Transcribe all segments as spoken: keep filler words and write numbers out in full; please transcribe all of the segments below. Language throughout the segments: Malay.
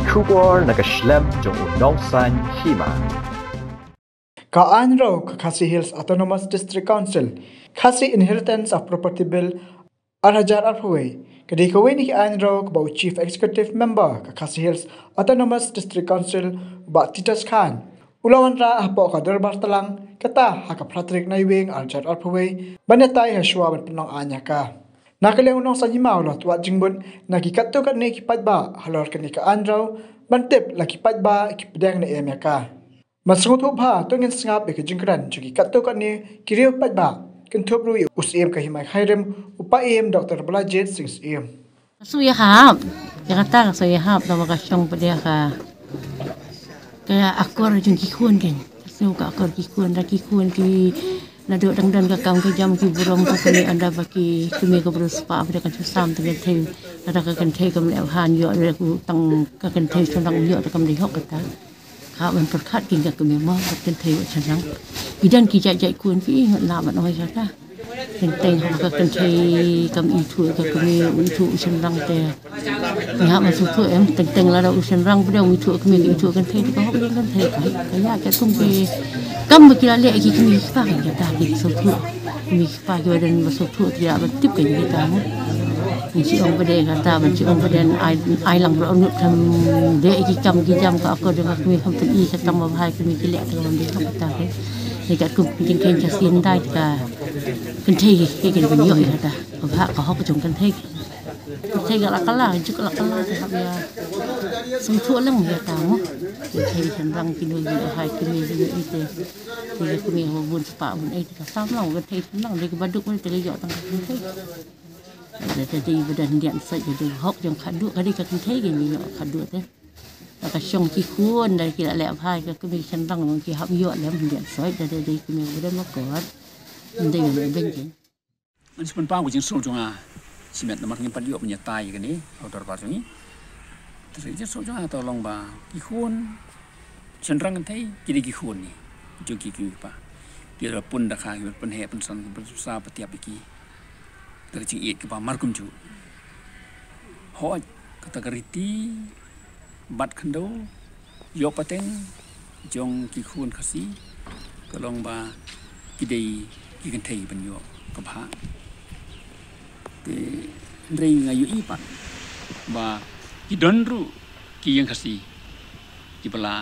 Kubor nakaslem jong unongsan Hima. Kaei Khasi Hills Autonomous District Council, Khasi Inheritance of Property Bill Arhajar Arhuwe. Kadi Kaei ni Kaei bau Chief Executive Member Khasi Hills Autonomous District Council ba Titas Khan. Ulawan ra hapo ka darbar talang kata haka Patrick Naiwing Arhajar Arhuwe banatai haswa ban penong anya ka. Nakaliang unong sa Hima ulot wat jingbun nagikatto kat ni Paidbah halor kan ni Kaei bantip lagi Paidbah ikipedang na emya ka. Masungut hubha tungin Sngap ke jingkran jugi katto kat ni kiriu Paidbah kentubru usim ka Hima khairem upaim Doktor Balajit sing sim. Suya hap, kata suya hap nama kasyong pada ka. Kaya akor jung kikun kan. Suka akor kikun dah kikun ki naduk dang dan kakam ke jam ki burung ka kini anda baki kami ka beruspa pada kan susam dengan thei ada ka kan thei kam leu han yo le ku tang ka kan thei sondang yo kam di hok kata. Ka ban perkhat kin ka kami mo kan thei wa sondang. Idan ki jai jai kun ki ngat la ban oi kata. Kenteng ka kan thei kam i thu ka kami i thu sondang te. Nga ma su thu em teng teng la da sondang pada i thu kami i thu kan thei ka hok kan thei ka ya ka tum ki kam kira le ki kami pa ka ta ki su thu kami pa yo dan ma su thu dia ba tip ka ni ta mo. Ci ong pada kata ban ci ong pada ai ai lang ro nu tham de ki kam ki jam ka ko de kami ham tu i ka tam ba hai kami ki le ta ban di kata ke ni ka ku jing ken cha sin dai ka kan thei ki ki ban yo kata ba ka hok jong kan thei thei ga la kala ju la kala ka ya sum thu lang ya ta mo thei san rang ki nu hai kami ni i te ni kami ho bun spa bun ai ka sam lang ka thei lang de ka baduk ni te yo tang thei. Jadi badan dia saja tu hok yang khadu kadi ka thei ke ni khadu te ka syong ki kun dari kira le phai ka kami sandang mong ki hap yo lem dia sai dari dari kami badan ma ko ndai ngai ben ke มันสิเป็นป้ากูจึงสู้จงอ่ะสิเม็ดมันยังปัดยอบมันจะตายกันนี่เอาตอปาตรงนี้แต่จะสู้จงอ่ะตอลองบ่าki kun sandang kan thei jadi ki kun ni ju ki ki pa dia pun dak ha pun he pun san pun susah petiap iki dari cing iet ke pamar kumju hoj kata keriti bat kendo yo pateng jong ki khun khasi kolong ba kidei ki kan thei ban yo ka pha te ndrei ngayu i pat ba ki donru ki yang khasi ki bala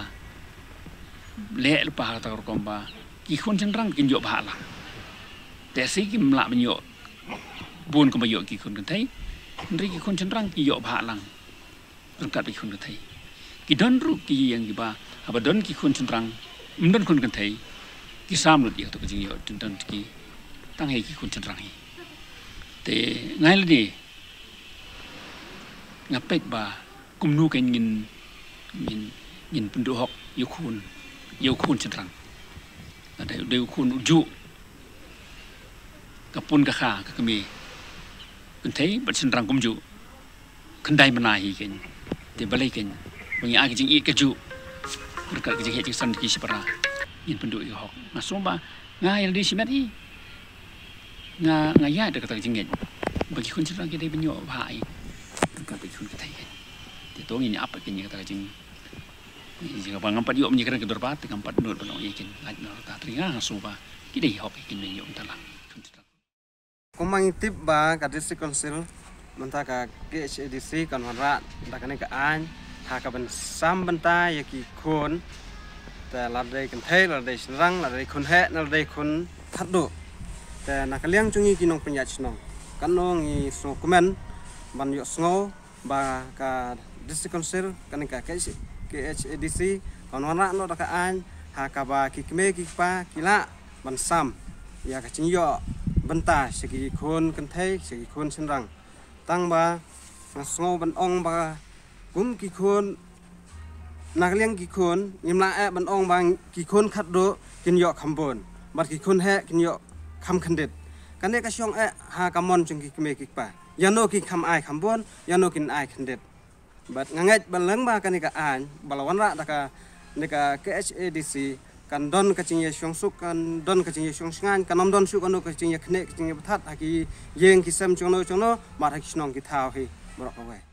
le pa ta kom ba ki khun chanrang kin yo ba la te si ki mla ban yo buồn có bao nhiêu kỳ khôn kan thấy, rồi kỳ khôn chân răng kỳ dọ bạ lăng, rồi cả kỳ khôn kan thấy, kỳ đơn ru kỳ yang kỳ ba, apa đơn kỳ khôn chân răng, đơn khôn kan thấy, kỳ sam rồi kỳ tu cái gì dọ chân đơn kỳ, tăng hay kỳ khôn chân răng hi, thế ngay là đi, ngap Paidbah cùng nu cái nhìn nhìn nhìn pendu hok yêu khôn, yêu khôn chân răng, ada yêu khôn uju, kapun kakha kakami. Kan thấy bật sinh răng cũng dụ, khăn đai mà nai hiền, thì bả lấy kén, bagi ai cái ít cái dụ, rồi cả cái hệ cái sân cái sipara, nhìn phân đội học, mà số ba, ngay là đi xí mét đi, ngay ngay ngay được cái cái nghe, bagi khun sinh răng cái đây bên nhỏ hại, rồi cả bagi khun cái thấy, thì tối nhìn áp cái nghe cái cái jika bang empat yuk menyekarang kedua bat, empat nol belum yakin, lagi nol tak teringat số ba, cái đây học cái này yuk dalam. Kumang tip ba ka district council menta ka K H A D C kan wanra da kan ka an ha ka ban sam banta ya ki khon ta la dei kan thei la dei rang la dei khon he la dei khon thadu ta na ka liang chungi ki nong panya chnong kan nong i so comment ban yo sngo ba ka district council kan ka K H A D C kan wanra no da ka an ha ka ba ki kme ki pa ki la ban sam ya ka ching yo banta segi khôn kan thei segi khôn sin rang tang ba sngo ban ong ba kum ki khôn nak liang ki khôn yim la e ban ong bang ki khôn khat do kin yo khambon bat ki khôn he kin yo kham khandet kan ne ka syong e ha kamon chung ki kme ki pa yano ki kham ai khambon yano kin ai khandet bat nganget ban lang ba kan ka an balawan ra da ka ne ka K H A D C kan don kacing ye syong suk kan don kacing ye syong sngan kan nom don suk kan kacing ye khne kacing ye bathat aki yeng ki sam chong no chong no ma thak snong ki thao hi borok awe